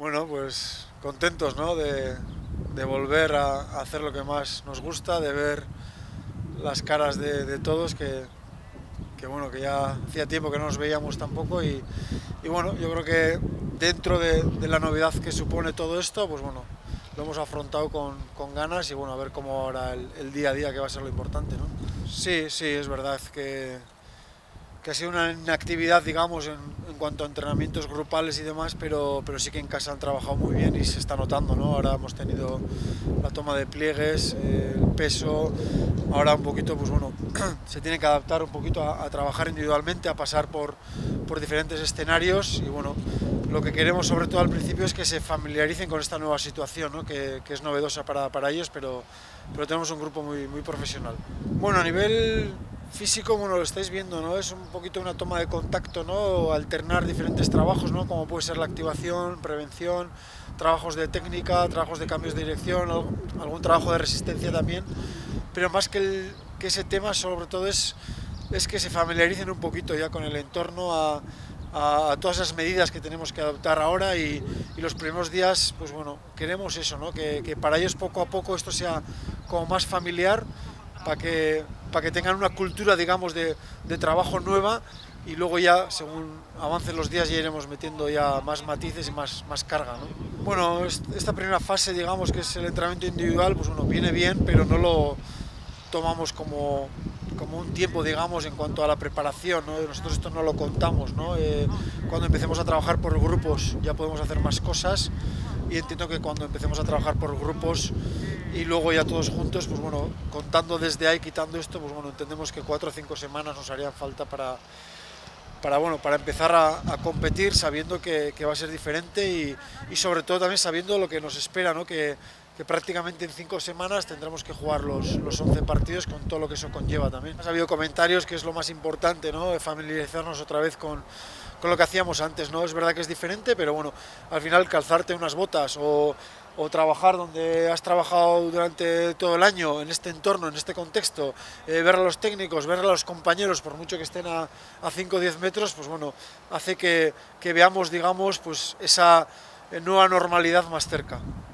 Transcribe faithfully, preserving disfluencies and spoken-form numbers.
Bueno, pues contentos, ¿no? De, de volver a, a hacer lo que más nos gusta, de ver las caras de, de todos, que, que, bueno, que ya hacía tiempo que no nos veíamos tampoco y, y bueno, yo creo que dentro de, de la novedad que supone todo esto, pues bueno, lo hemos afrontado con, con ganas y bueno, a ver cómo ahora el, el día a día, que va a ser lo importante, ¿no? Sí, sí, es verdad que, que ha sido una inactividad, digamos, en, en, cuanto a entrenamientos grupales y demás, pero, pero sí que en casa han trabajado muy bien y se está notando, ¿no? Ahora hemos tenido la toma de pliegues, eh, el peso, ahora un poquito, pues bueno, se tiene que adaptar un poquito a, a trabajar individualmente, a pasar por, por diferentes escenarios y bueno, lo que queremos sobre todo al principio es que se familiaricen con esta nueva situación, ¿no? que, que es novedosa para, para ellos, pero, pero tenemos un grupo muy, muy profesional. Bueno, a nivel físico, bueno, lo estáis viendo, ¿no? Es un poquito una toma de contacto, ¿no? Alternar diferentes trabajos, ¿no? Como puede ser la activación, prevención, trabajos de técnica, trabajos de cambios de dirección, algún trabajo de resistencia también. Pero más que, el, que ese tema, sobre todo es, es que se familiaricen un poquito ya con el entorno, a, a, a todas esas medidas que tenemos que adoptar ahora y, y los primeros días, pues bueno, queremos eso, ¿no? Que, que para ellos poco a poco esto sea como más familiar, para que, para que tengan una cultura, digamos, de, de trabajo nueva y luego ya, según avancen los días, ya iremos metiendo ya más matices y más, más carga, ¿no? Bueno, esta primera fase, digamos, que es el entrenamiento individual, pues bueno, viene bien, pero no lo tomamos como, como un tiempo, digamos, en cuanto a la preparación, ¿no? Nosotros esto no lo contamos, ¿no? Eh, cuando empecemos a trabajar por grupos ya podemos hacer más cosas y entiendo que cuando empecemos a trabajar por grupos y luego ya todos juntos, pues bueno, contando desde ahí, quitando esto, pues bueno, entendemos que cuatro o cinco semanas nos harían falta para, para, bueno, para empezar a, a competir sabiendo que, que va a ser diferente y, y sobre todo también sabiendo lo que nos espera, ¿no? Que, que prácticamente en cinco semanas tendremos que jugar los, los once partidos con todo lo que eso conlleva también. Ha habido comentarios que es lo más importante, ¿no? De familiarizarnos otra vez con, con lo que hacíamos antes, ¿no? Es verdad que es diferente, pero bueno, al final calzarte unas botas o, o trabajar donde has trabajado durante todo el año, en este entorno, en este contexto, eh, ver a los técnicos, ver a los compañeros, por mucho que estén a, a cinco o diez metros, pues bueno, hace que, que veamos, digamos, pues esa nueva normalidad más cerca.